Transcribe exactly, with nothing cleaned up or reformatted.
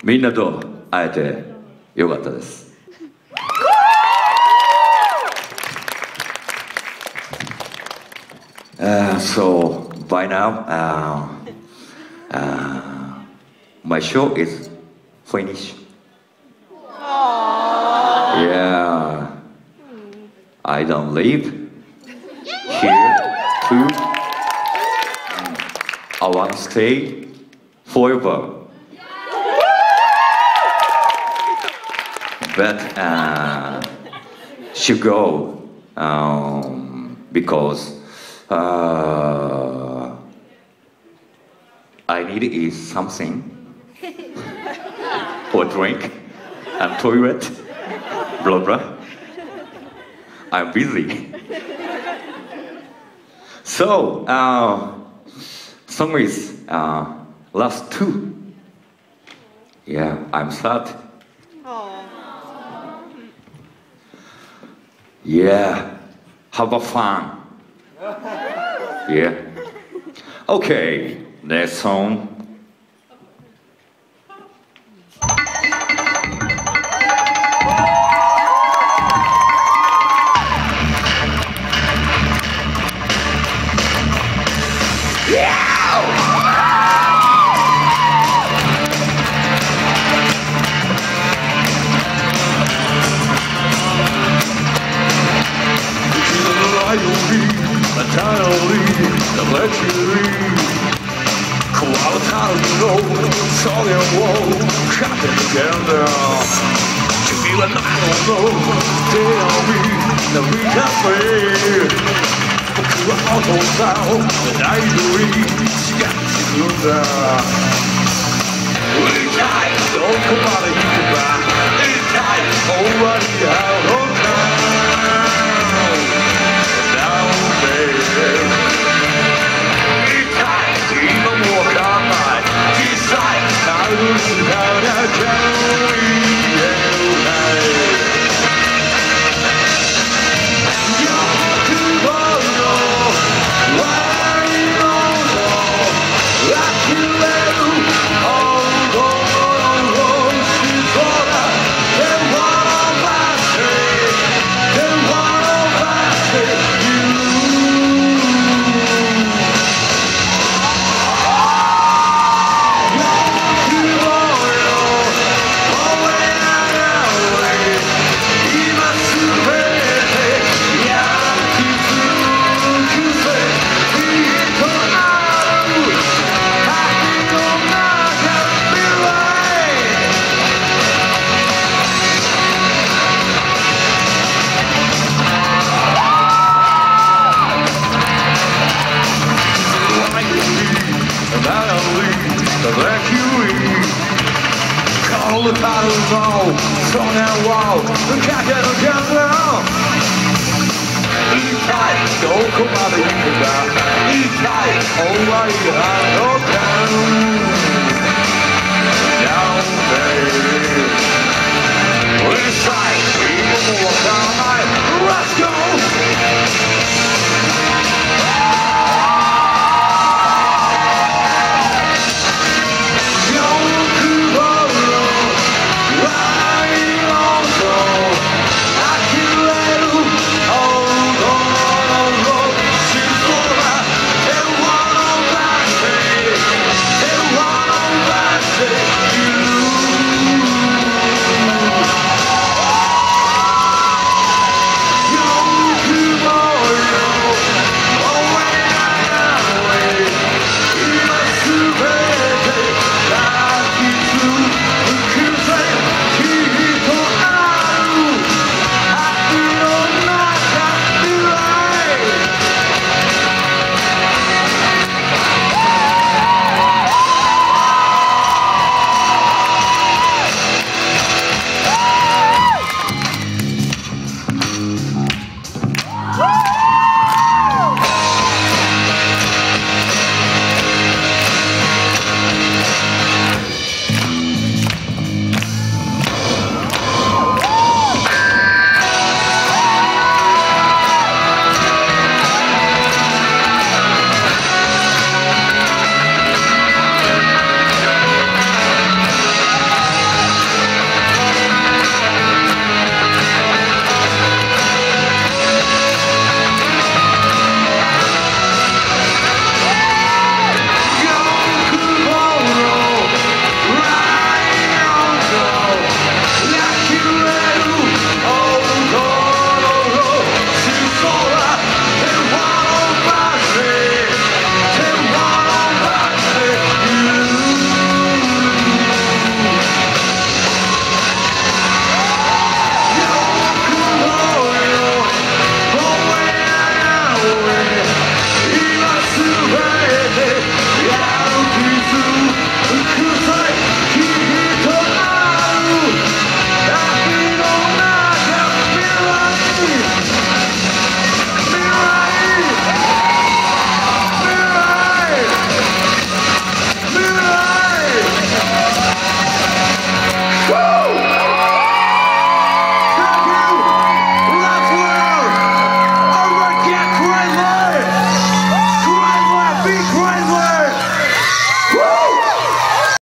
みんなと会えてよかったです。Uh, so by now, uh, uh, my show is finished. Yeah, I don't live here too. I want to stay forever. But uh, should go um, because uh, I need to eat something or drink and toilet, blah blah. I'm busy. So uh, song is uh, last two. Yeah, I'm sad. Yeah, have a fun. Yeah. Okay, next song. Entirely the luxury. Quality no, solid wall, cracking together. To feel an I don't know, stay on me, the we can play. To an auto sound, the night we got to do that. We die, don't come out of here, man. It's time, already out of time. All the titles all thrown out wall, the cat and the cat now. Eat tight, don't come out of here now. Eat tight, alright, I know down.